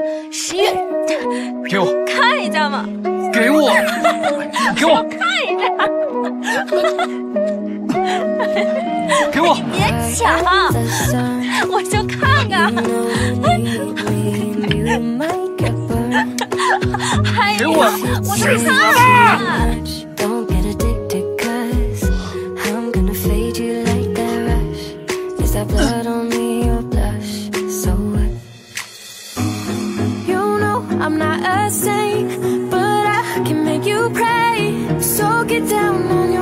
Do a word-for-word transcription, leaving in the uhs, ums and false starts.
十元， 给我看一下嘛。 给我，给我看一下。 给我， 别抢，我就看看。哎呀，我都看了。 That blood on me, your blush, so what? You know I'm not a saint, but I can make you pray. So get down on your